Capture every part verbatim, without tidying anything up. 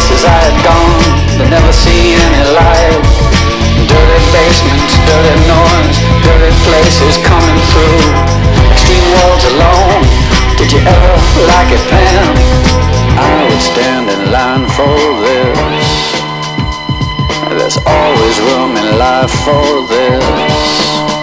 places I had gone, but never see any light. Dirty basements, dirty noise, dirty places coming through. Extreme worlds alone, did you ever like it, Pam? I would stand in line for this. There's always room in life for this.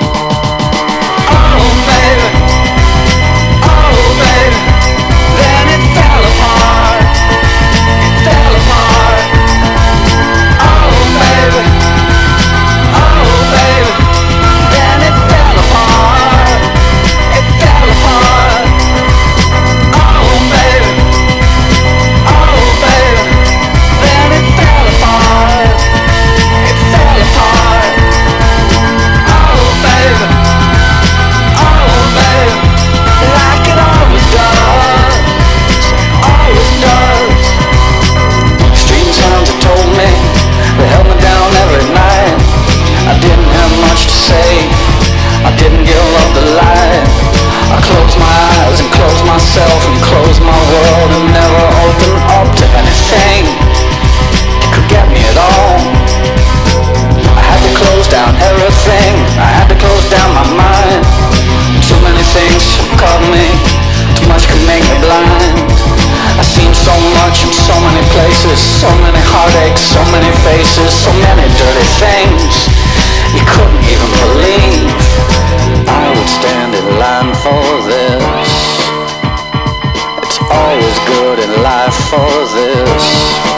Oh baby, oh baby, then it fell apart, it fell apart. Oh baby, oh baby, then it fell apart, it fell apart. Oh baby, oh baby, then it fell apart, it fell apart. Oh baby, oh baby, like it always does, always does. Strange sounds have told me, they held me down every night. I didn't have much to say, I didn't give up the light. I closed my eyes and closed myself and closed my world and never opened up to anything that could get me at all. I had to close down everything, I had to close down my mind. Too many things caught me, too much could make me blind. I've seen so much in so many places, so many heartaches, so many faces, so many dirty things you couldn't even believe. I would stand in line for this. It's always good in life for this.